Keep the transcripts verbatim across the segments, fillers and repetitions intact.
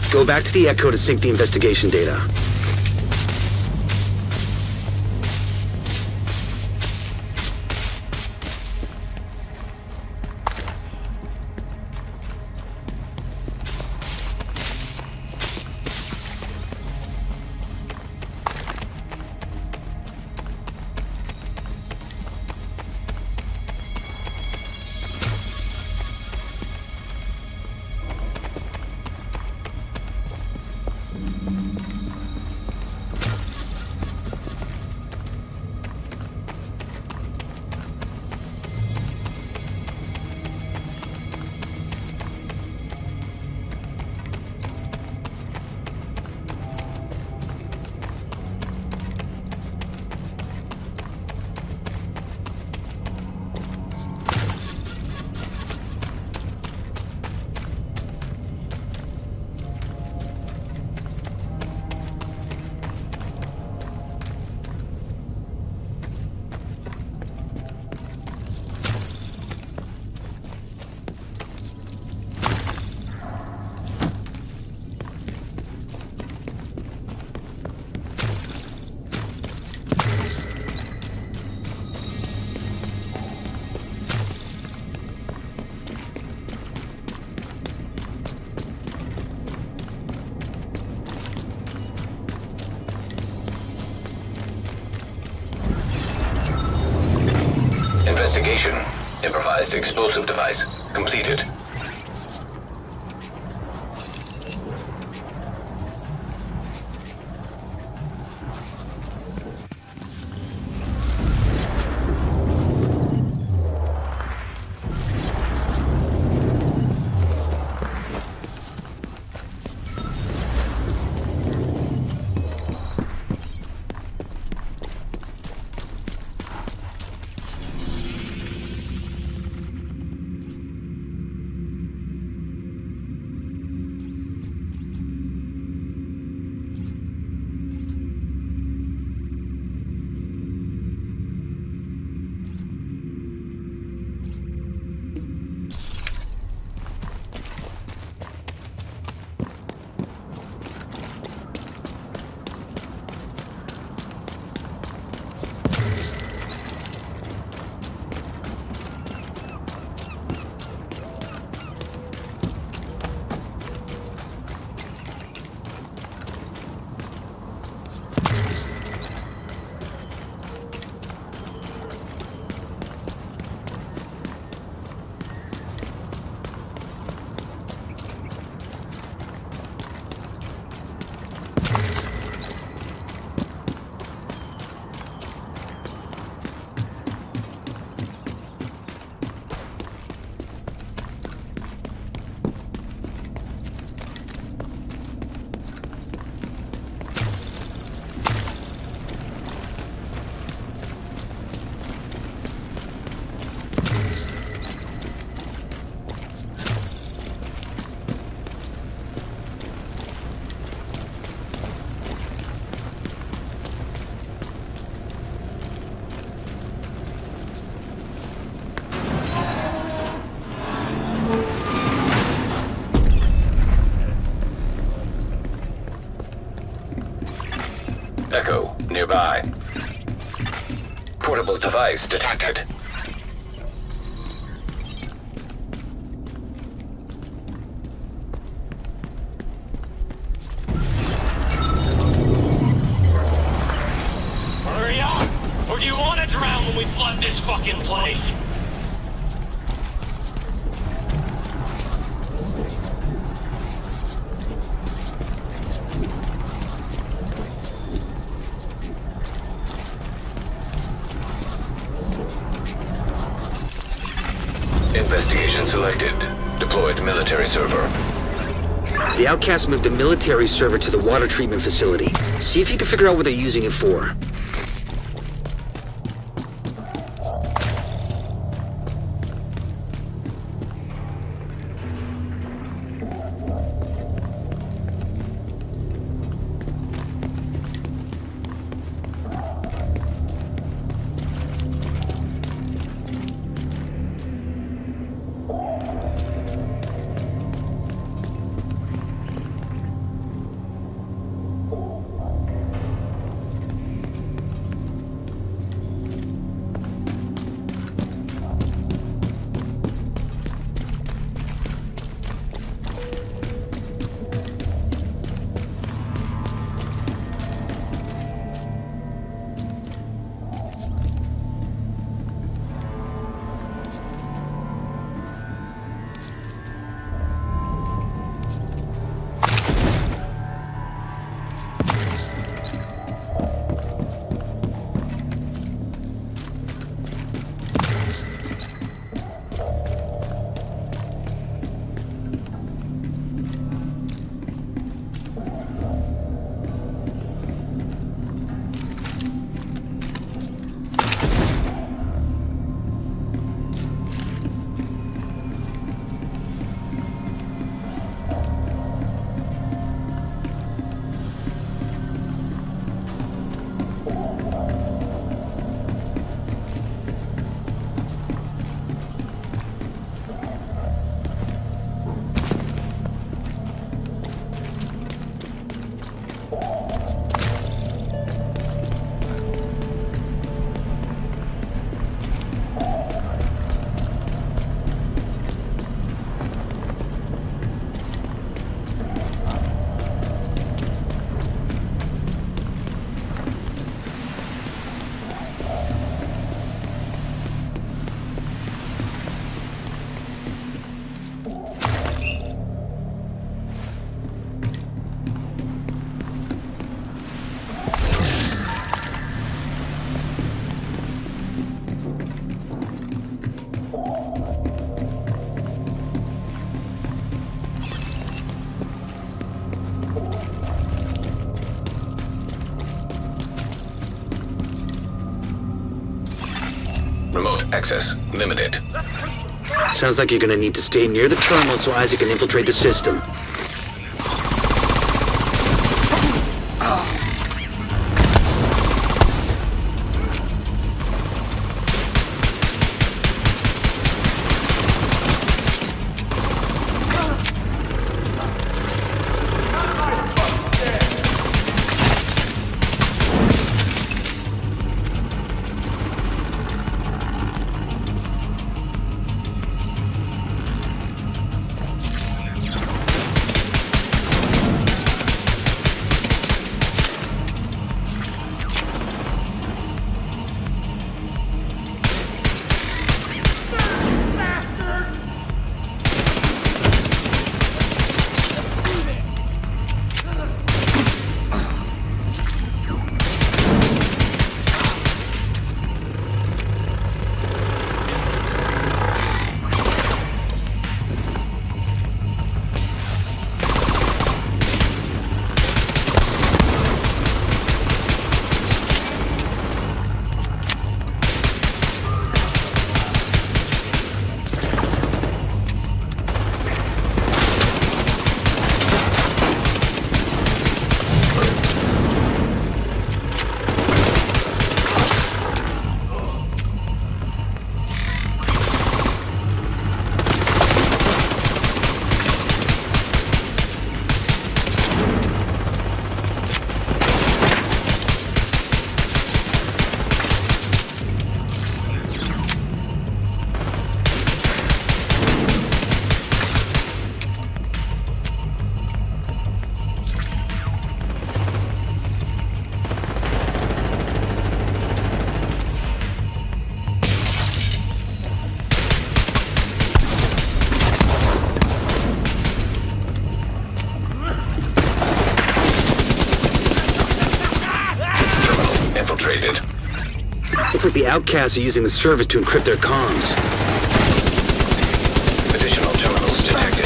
Go back to the Echo to sync the investigation data. Investigation. Improvised explosive device. Completed. Echo, nearby. Portable device detected. Hurry up! Or do you want to drown when we flood this fucking place? Investigation selected. Deployed military server. The Outcasts moved the military server to the water treatment facility. See if you can figure out what they're using it for. Remote access limited. Sounds like you're gonna need to stay near the terminal so Isaac can infiltrate the system. Infiltrated. Looks like the outcasts are using the service to encrypt their comms. Additional terminals detected.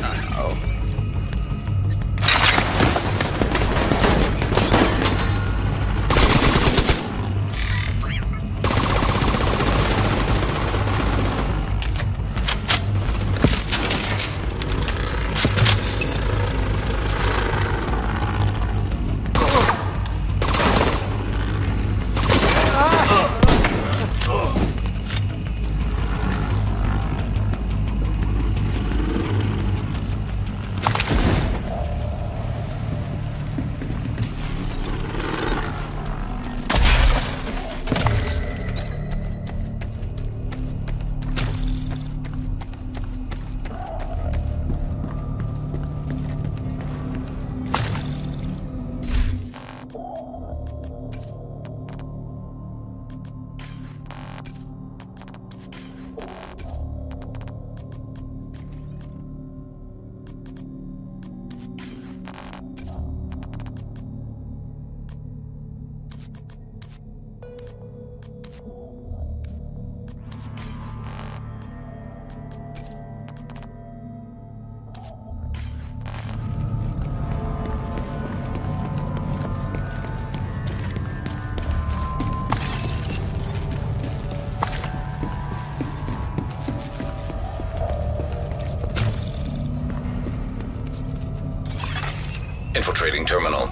Infiltrating terminal.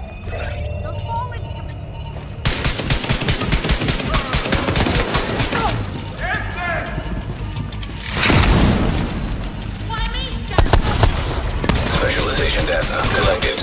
Specialization data collected.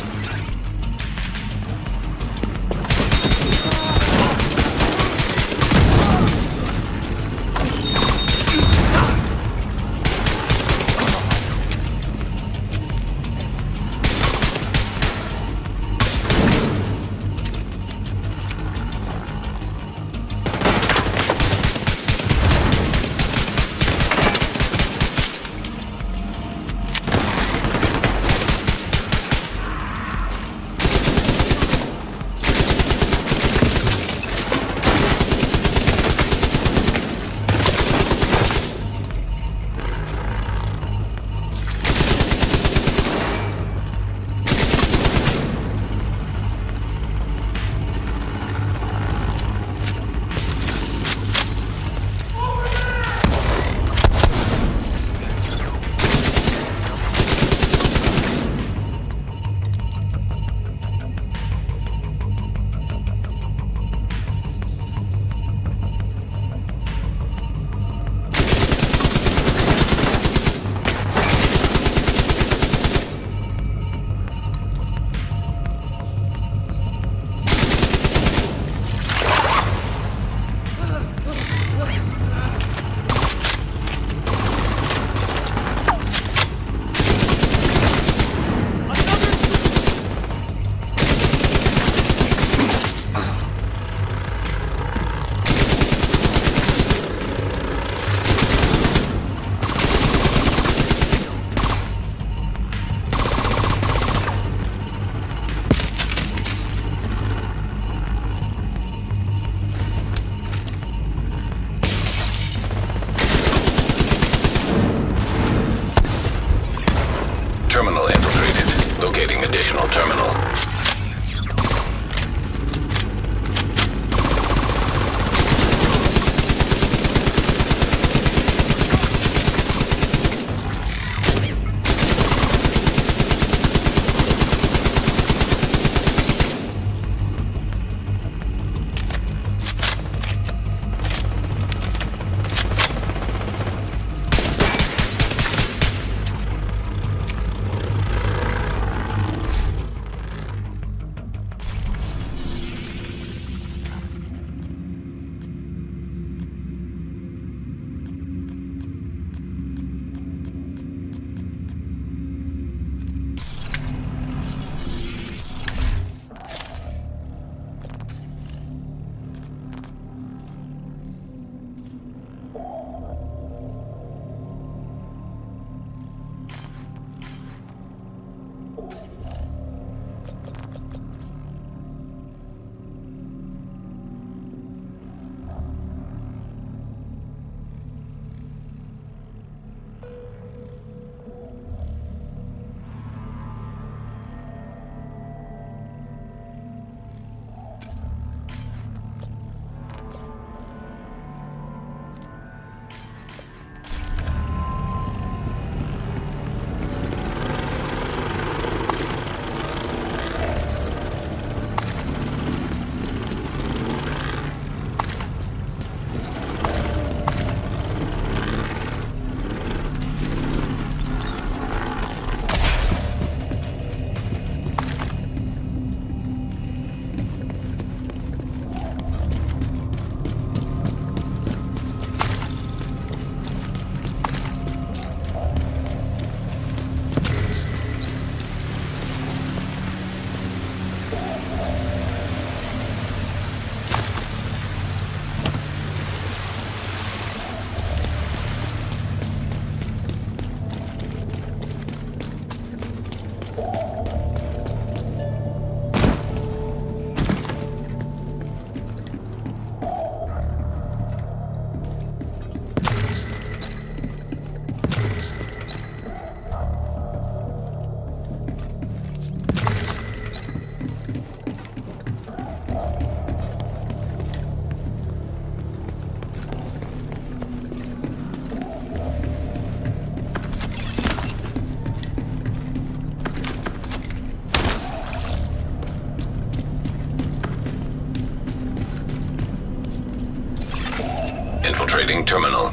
Infiltrating terminal.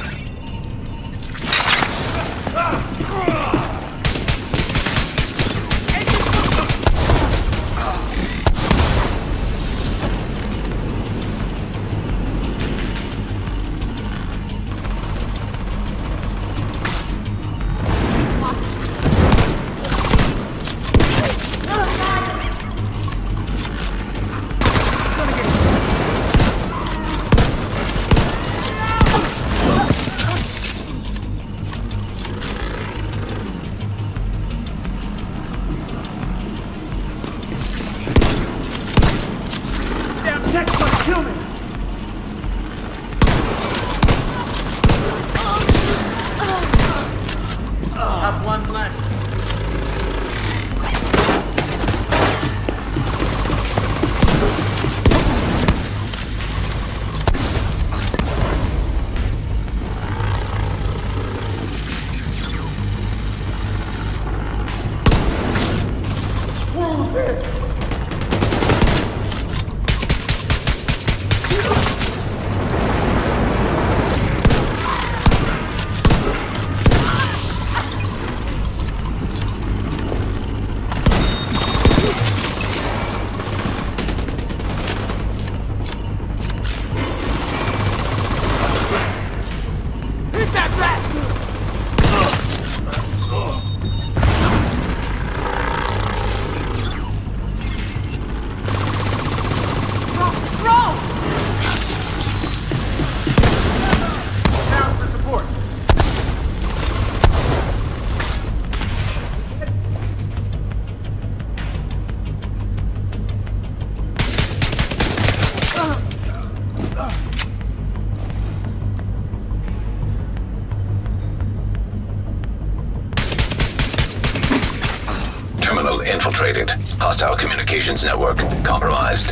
Infiltrated. Hostile communications network compromised.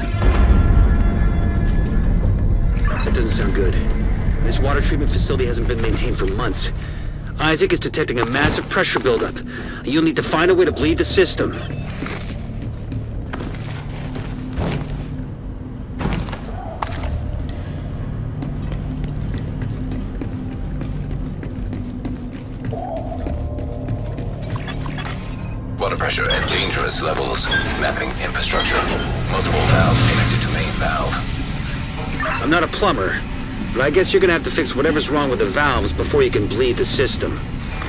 That doesn't sound good. This water treatment facility hasn't been maintained for months. Isaac is detecting a massive pressure buildup. You'll need to find a way to bleed the system. Water pressure at dangerous levels. Mapping infrastructure. Multiple valves connected to main valve. I'm not a plumber, but I guess you're gonna have to fix whatever's wrong with the valves before you can bleed the system.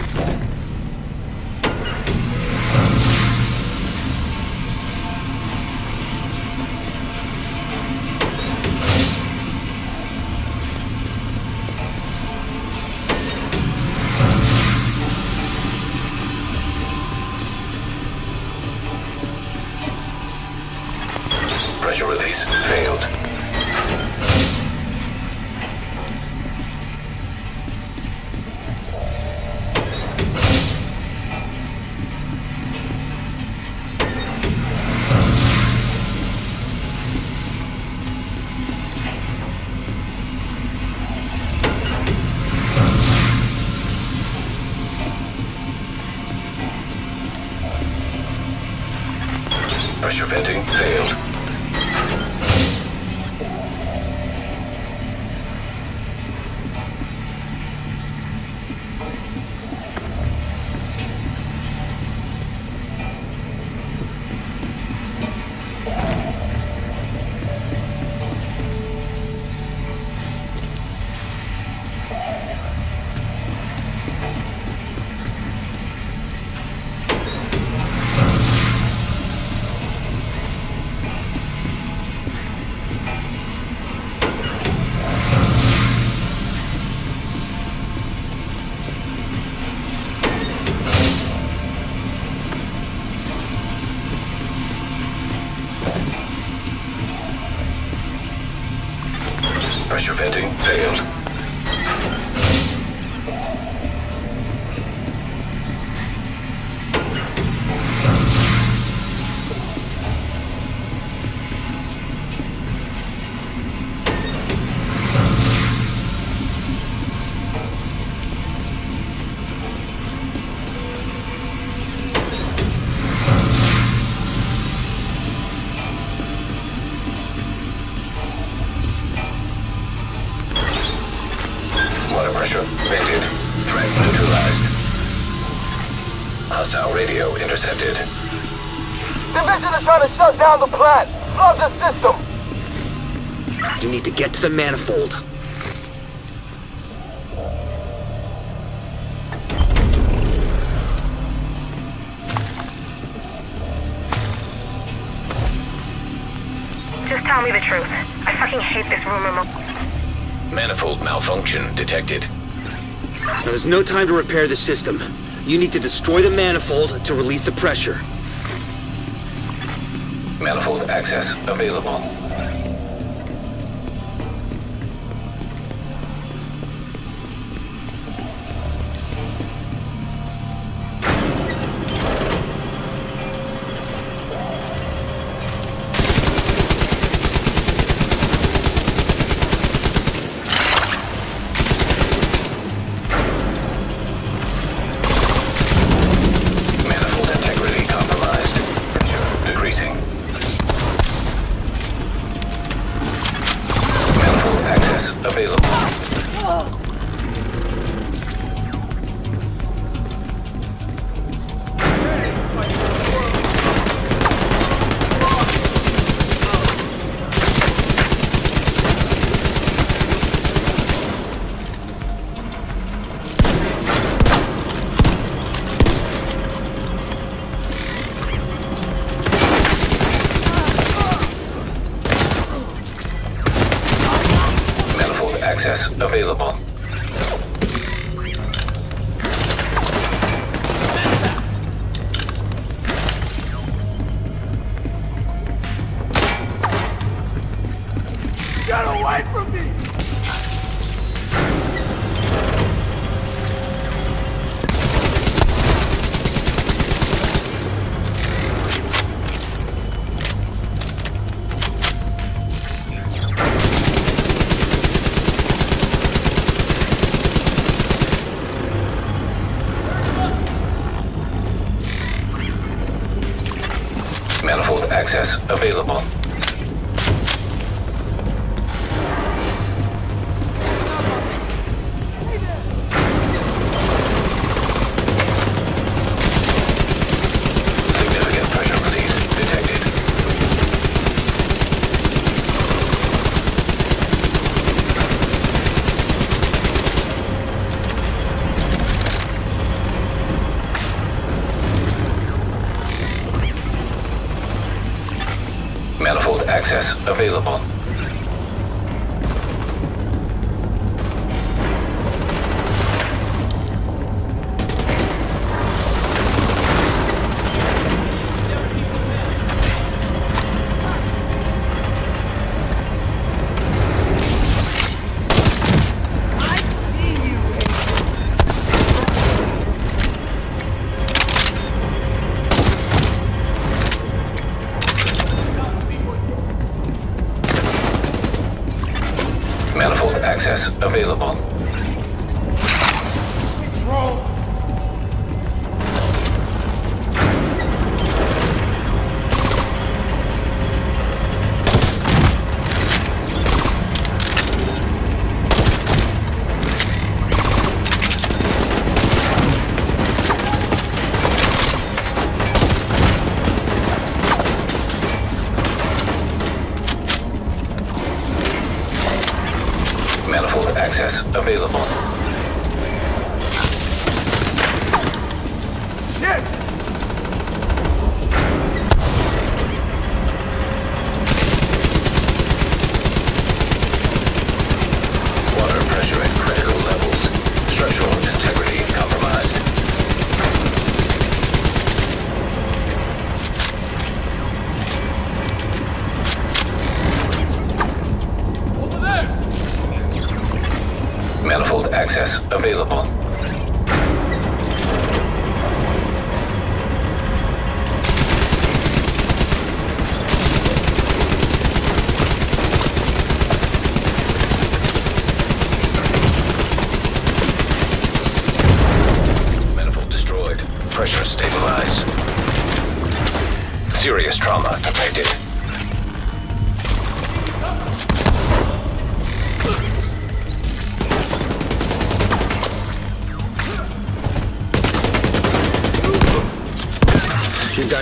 Pressure release failed. Pressure venting failed. Pressure venting failed. pressure vented. Threat neutralized. Hostile radio intercepted. Division is trying to shut down the plant. Flood the system. You need to get to the manifold. Just tell me the truth. I fucking hate this rumor mill. Manifold malfunction detected. Now, there's no time to repair the system. You need to destroy the manifold to release the pressure. Manifold access available. Access available. Get away from me! Manifold access available. Significant pressure release detected. Manifold access available. Manifold access available. Control! Manifold access available. Shit! Water pressure at critical levels. Structural integrity compromised. Over there! Manifold access available. Manifold destroyed. Pressure stabilized. Serious trauma detected.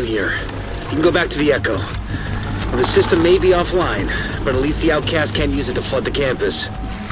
here. You can go back to the Echo. Well, the system may be offline, but at least the Outcast can't use it to flood the campus.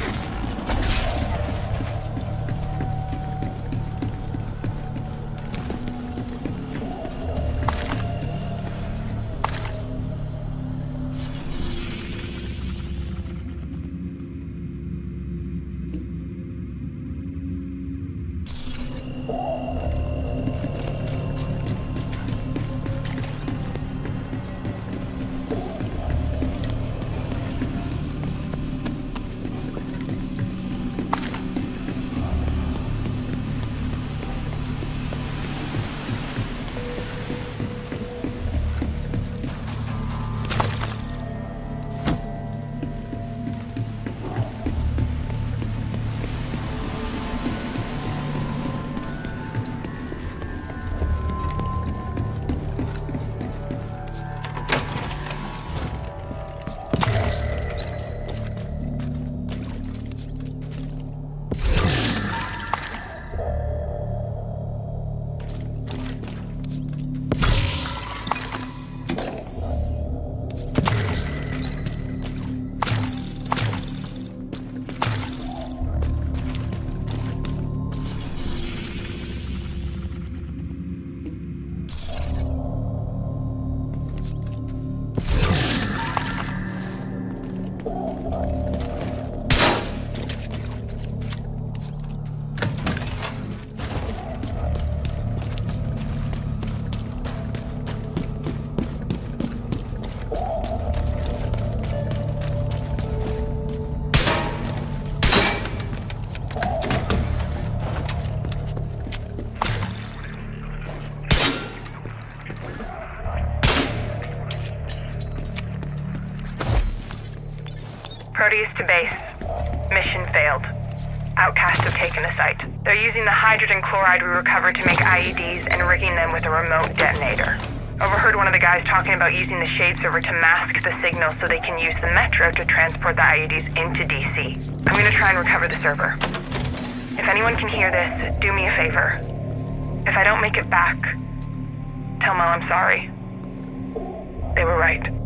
Proteus to base. Mission failed. Outcasts have taken the site. They're using the hydrogen chloride we recovered to make I E Ds and rigging them with a remote detonator. Overheard one of the guys talking about using the Shade server to mask the signal so they can use the Metro to transport the I E Ds into D C. I'm gonna try and recover the server. If anyone can hear this, do me a favor. If I don't make it back, tell Mel I'm sorry. They were right.